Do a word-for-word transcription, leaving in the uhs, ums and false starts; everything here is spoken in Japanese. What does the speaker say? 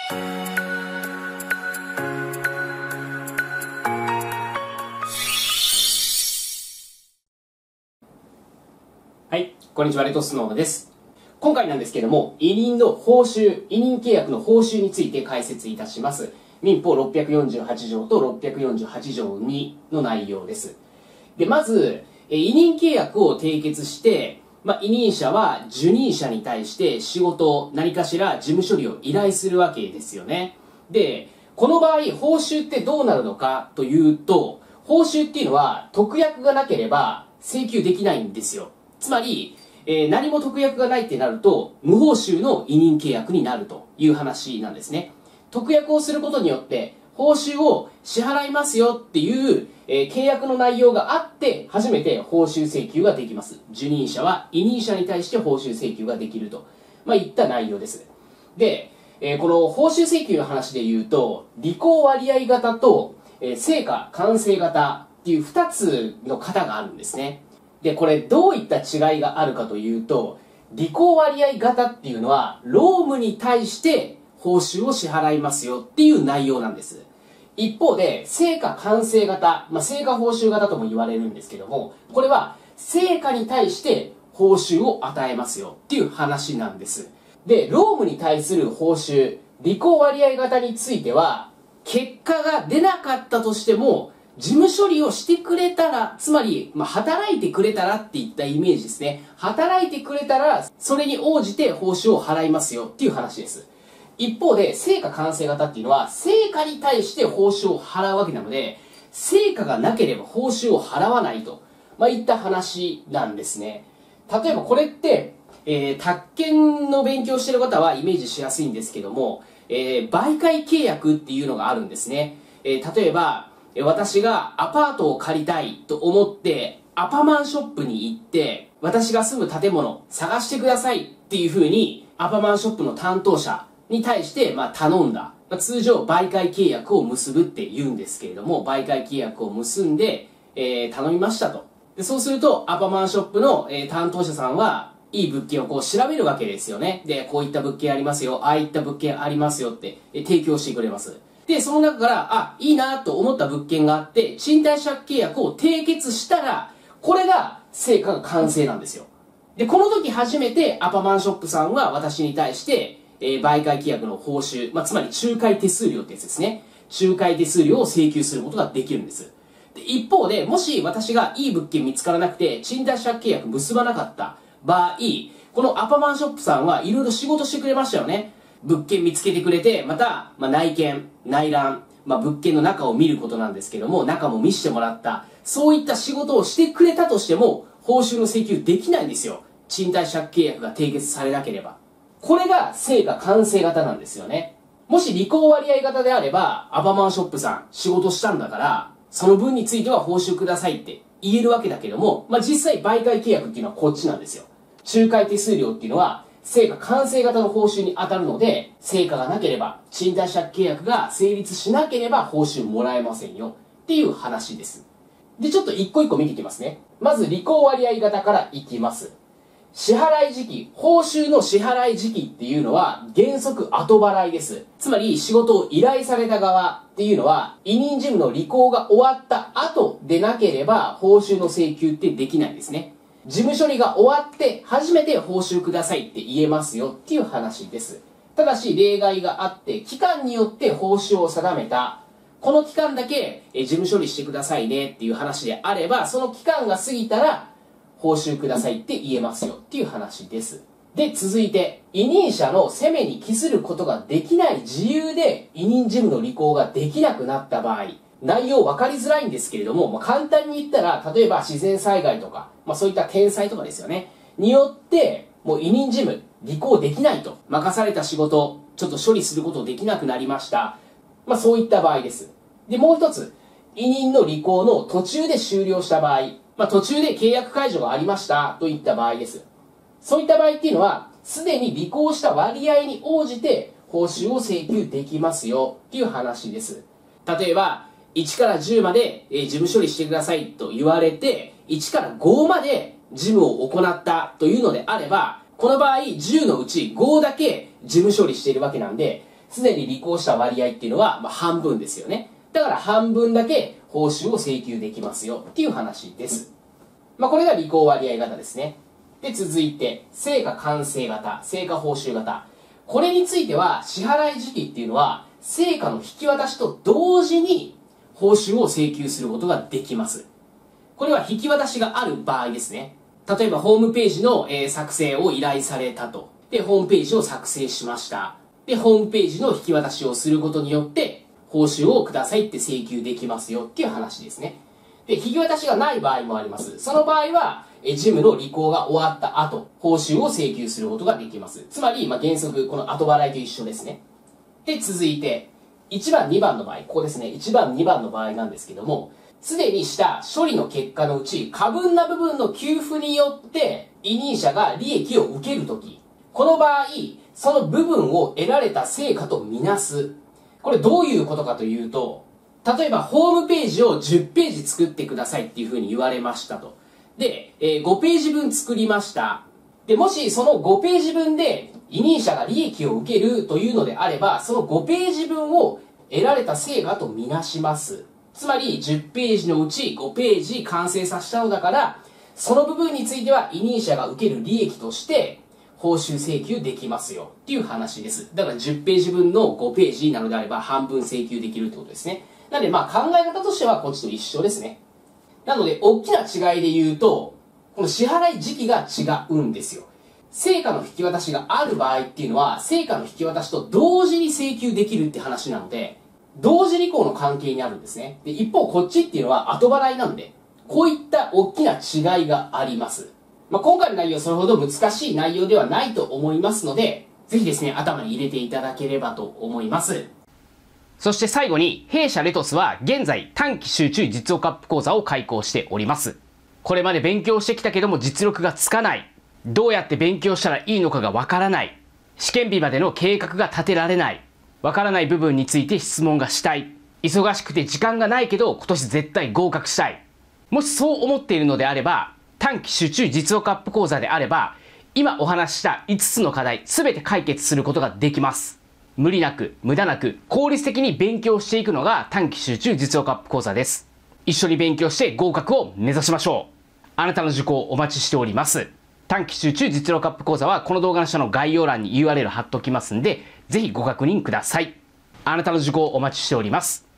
はい、こんにちは、レッドスノーです。今回なんですけども、委任の報酬、委任契約の報酬について解説いたします。民法ろっぴゃくよんじゅうはち条とろっぴゃくよんじゅうはち条にの内容です。で、まず、委任契約を締結して、まあ、委任者は受任者に対して仕事、何かしら事務処理を依頼するわけですよね。で、この場合、報酬ってどうなるのかというと、報酬っていうのは特約がなければ請求できないんですよ。つまり、えー、何も特約がないってなると、無報酬の委任契約になるという話なんですね。特約をすることによって、報酬を支払いますよっていう、えー、契約の内容があって、初めて報酬請求ができます。受任者は委任者に対して報酬請求ができると、まあ、いった内容です。で、えー、この報酬請求の話で言うと、履行割合型と、えー、成果完成型っていうふたつの型があるんですね。で、これどういった違いがあるかというと、履行割合型っていうのは、労務に対して報酬を支払いますよっていう内容なんです。一方で、成果完成型、まあ、成果報酬型とも言われるんですけども、これは成果に対して報酬を与えますよっていう話なんです。で、労務に対する報酬、履行割合型については、結果が出なかったとしても、事務処理をしてくれたら、つまり、まあ、働いてくれたらっていったイメージですね。働いてくれたら、それに応じて報酬を払いますよっていう話です。一方で、成果完成型っていうのは、成果に対して報酬を払うわけなので、成果がなければ報酬を払わないと、まあ、いった話なんですね。例えばこれって、えー、宅建の勉強している方はイメージしやすいんですけども、えー、媒介契約っていうのがあるんですね。えー、例えば、私がアパートを借りたいと思ってアパマンショップに行って私が住む建物探してくださいっていう風にアパマンショップの担当者に対してまあ頼んだ、まあ、通常媒介契約を結ぶって言うんですけれども、媒介契約を結んで、えー、頼みましたと。でそうするとアパマンショップの、えー、担当者さんはいい物件をこう調べるわけですよね。でこういった物件ありますよ、ああいった物件ありますよって、えー、提供してくれます。で、その中から、あ、いいなと思った物件があって、賃貸借契約を締結したら、これが成果が完成なんですよ。で、この時初めてアパマンショップさんは私に対して、えー、媒介契約の報酬、まあ、つまり仲介手数料ってやつですね。仲介手数料を請求することができるんです。で、一方で、もし私がいい物件見つからなくて、賃貸借契約結ばなかった場合、このアパマンショップさんはいろいろ仕事してくれましたよね。物件見つけてくれて、また、まあ、内見、内覧、まあ、物件の中を見ることなんですけども、中も見せてもらった。そういった仕事をしてくれたとしても、報酬の請求できないんですよ。賃貸借契約が締結されなければ。これが成果完成型なんですよね。もし履行割合型であれば、アパマンショップさん仕事したんだから、その分については報酬くださいって言えるわけだけども、まあ、実際媒介契約っていうのはこっちなんですよ。仲介手数料っていうのは、成果完成型の報酬に当たるので、成果がなければ、賃貸借契約が成立しなければ報酬もらえませんよっていう話です。で、ちょっと一個一個見ていきますね。まず、履行割合型からいきます。支払い時期、報酬の支払い時期っていうのは原則後払いです。つまり仕事を依頼された側っていうのは委任事務の履行が終わった後でなければ報酬の請求ってできないんですね。事務処理が終わって初めて報酬くださいって言えますよっていう話です。ただし例外があって期間によって報酬を定めた。この期間だけ事務処理してくださいねっていう話であれば、その期間が過ぎたら報酬くださいって言えますよっていう話です。で、続いて委任者の責めに帰することができない事由で委任事務の履行ができなくなった場合、内容分かりづらいんですけれども、まあ、簡単に言ったら、例えば自然災害とか、まあ、そういった天災とかですよね。によって、もう委任事務、履行できないと。任された仕事、ちょっと処理することできなくなりました。まあ、そういった場合です。で、もう一つ、委任の履行の途中で終了した場合、まあ、途中で契約解除がありましたといった場合です。そういった場合っていうのは、すでに履行した割合に応じて報酬を請求できますよっていう話です。例えば、いちからじゅうまで事務処理してくださいと言われて、いちからごまで事務を行ったというのであれば、この場合じゅうのうちごだけ事務処理しているわけなんで、 すでに履行した割合っていうのは、まあ、半分ですよね。だから半分だけ報酬を請求できますよっていう話です。まあ、これが履行割合型ですね。で、続いて、成果完成型、成果報酬型。これについては、支払い時期っていうのは、成果の引き渡しと同時に報酬を請求することができます。これは引き渡しがある場合ですね。例えば、ホームページの、えー、作成を依頼されたと。で、ホームページを作成しました。で、ホームページの引き渡しをすることによって、報酬をくださいって請求できますよっていう話ですね。で、引き渡しがない場合もあります。その場合は、え事務の履行が終わった後、報酬を請求することができます。つまり、まあ、原則、この後払いと一緒ですね。で、続いて、いちばん、にばんの場合、ここですね、いちばん、にばんの場合なんですけども、すでにした処理の結果のうち、過分な部分の給付によって、委任者が利益を受けるとき、この場合、その部分を得られた成果とみなす。これどういうことかというと、例えば、ホームページをじゅっページ作ってくださいっていうふうに言われましたと。で、えー、ごページ分作りました。で、もしそのごページ分で委任者が利益を受けるというのであれば、そのごページ分を得られた成果とみなします。つまり、じゅっページのうちごページ完成させたのだから、その部分については委任者が受ける利益として、報酬請求できますよっていう話です。だからじゅっページ分のごページなのであれば半分請求できるってことですね。なのでまあ考え方としてはこっちと一緒ですね。なので大きな違いで言うと、この支払い時期が違うんですよ。成果の引き渡しがある場合っていうのは、成果の引き渡しと同時に請求できるって話なので、同時履行の関係にあるんですね。で、一方こっちっていうのは後払いなんで、こういった大きな違いがあります。まあ、今回の内容それほど難しい内容ではないと思いますので、ぜひですね、頭に入れていただければと思います。そして最後に、弊社レトスは現在短期集中実用カップ講座を開講しております。これまで勉強してきたけども実力がつかない。どうやって勉強したらいいのかがわからない。試験日までの計画が立てられない。わからない部分について質問がしたい。忙しくて時間がないけど今年絶対合格したい。もしそう思っているのであれば、短期集中実用カップ講座であれば、今お話ししたいつつの課題すべて解決することができます。無理なく、無駄なく、効率的に勉強していくのが短期集中実用カップ講座です。一緒に勉強して合格を目指しましょう。あなたの受講お待ちしております。短期集中実用カップ講座はこの動画の下の概要欄に ユーアールエル 貼っておきますんで、ぜひご確認ください。あなたの受講お待ちしております。